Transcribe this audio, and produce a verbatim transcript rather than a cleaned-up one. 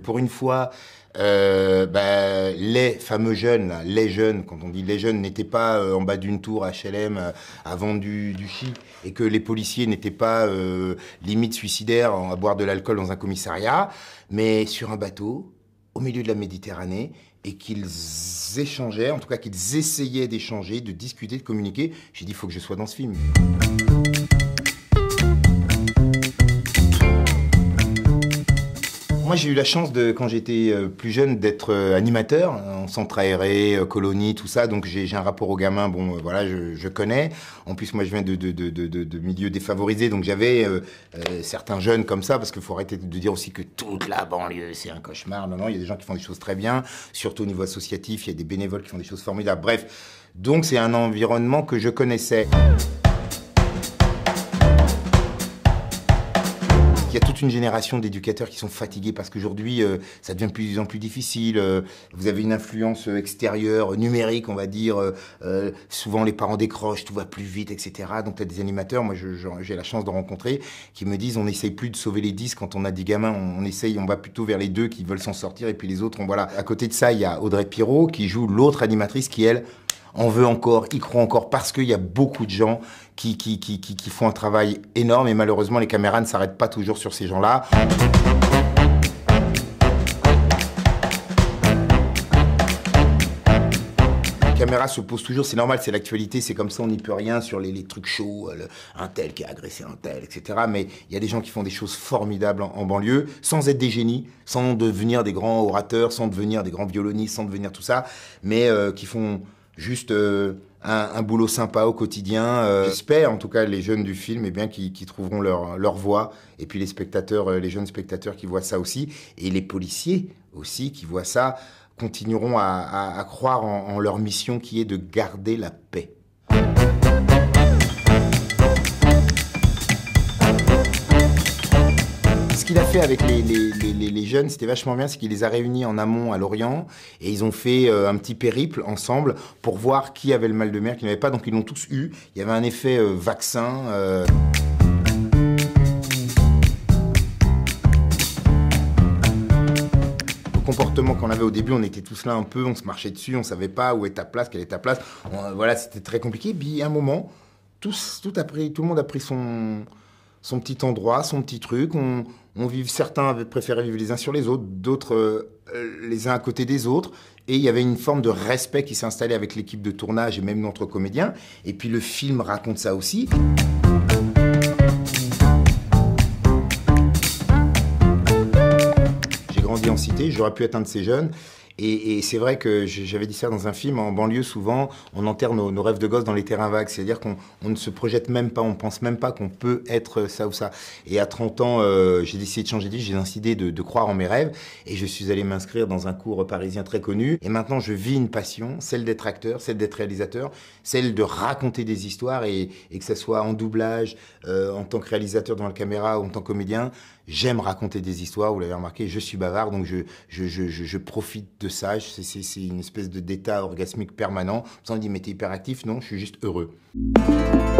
pour une fois, euh, bah, les fameux jeunes, là, les jeunes, quand on dit les jeunes, n'étaient pas euh, en bas d'une tour H L M euh, à vendre du, du chi, et que les policiers n'étaient pas euh, limite suicidaires à boire de l'alcool dans un commissariat, mais sur un bateau, au milieu de la Méditerranée, et qu'ils échangeaient, en tout cas qu'ils essayaient d'échanger, de discuter, de communiquer. J'ai dit, il faut que je sois dans ce film. Moi, j'ai eu la chance, de, quand j'étais plus jeune, d'être animateur en centre aéré, colonie, tout ça. Donc, j'ai un rapport aux gamins, bon, voilà, je, je connais. En plus, moi, je viens de, de, de, de, de milieux défavorisés, donc j'avais euh, euh, certains jeunes comme ça, parce qu'il faut arrêter de dire aussi que toute la banlieue, c'est un cauchemar. Non, non, il y a des gens qui font des choses très bien, surtout au niveau associatif, il y a des bénévoles qui font des choses formidables. Bref, donc c'est un environnement que je connaissais. Il y a toute une génération d'éducateurs qui sont fatigués parce qu'aujourd'hui, euh, ça devient de plus en plus difficile. Euh, vous avez une influence extérieure, numérique, on va dire. Euh, euh, souvent, les parents décrochent, tout va plus vite, et cetera. Donc, tu as des animateurs, moi, j'ai la chance de rencontrer, qui me disent, on n'essaye plus de sauver les dix quand on a des gamins. On, on essaye, on va plutôt vers les deux qui veulent s'en sortir, et puis les autres, on voilà. À côté de ça, il y a Audrey Pirot qui joue l'autre animatrice qui, elle, en veut encore, y croit encore, parce qu'il y a beaucoup de gens qui, qui, qui, qui, qui font un travail énorme, et malheureusement, les caméras ne s'arrêtent pas toujours sur ces gens-là. La caméra se pose toujours, c'est normal, c'est l'actualité, c'est comme ça, on n'y peut rien sur les, les trucs chauds, le, un tel qui a agressé un tel, et cetera. Mais il y a des gens qui font des choses formidables en, en banlieue, sans être des génies, sans devenir des grands orateurs, sans devenir des grands violonistes, sans devenir tout ça, mais euh, qui font juste euh, un, un boulot sympa au quotidien. Euh, J'espère, en tout cas, les jeunes du film, eh bien, qui, qui trouveront leur, leur voix, et puis les spectateurs, euh, les jeunes spectateurs qui voient ça aussi, et les policiers aussi qui voient ça, continueront à, à, à croire en, en leur mission qui est de garder la paix. Ce qu'il a fait avec les, les, les, les jeunes, c'était vachement bien, c'est qu'il les a réunis en amont à Lorient, et ils ont fait euh, un petit périple ensemble pour voir qui avait le mal de mer, qui n'avait pas, donc ils l'ont tous eu. Il y avait un effet euh, vaccin. Euh... Le comportement qu'on avait au début, on était tous là un peu, on se marchait dessus, on savait pas où est ta place, quelle est ta place. On, voilà, c'était très compliqué. Puis à un moment, tous, tout, a pris, tout le monde a pris son... son petit endroit, son petit truc. On, on vive, certains avaient préféré vivre les uns sur les autres, d'autres euh, les uns à côté des autres. Et il y avait une forme de respect qui s'est installée avec l'équipe de tournage et même notre comédien. Et puis le film raconte ça aussi. J'ai grandi en cité, j'aurais pu être un de ces jeunes. Et, et c'est vrai que j'avais dit ça dans un film, en banlieue, souvent, on enterre nos, nos rêves de gosse dans les terrains vagues. C'est-à-dire qu'on on ne se projette même pas, on pense même pas qu'on peut être ça ou ça. Et à trente ans, euh, j'ai décidé de changer de vie, j'ai décidé de, de croire en mes rêves. Et je suis allé m'inscrire dans un cours parisien très connu. Et maintenant, je vis une passion, celle d'être acteur, celle d'être réalisateur, celle de raconter des histoires, et, et que ce soit en doublage, euh, en tant que réalisateur devant la caméra ou en tant que comédien. J'aime raconter des histoires, vous l'avez remarqué, je suis bavard, donc je, je, je, je, je profite de ça. C'est une espèce d'état orgasmique permanent. On me dit, mais t'es hyperactif? Non, je suis juste heureux.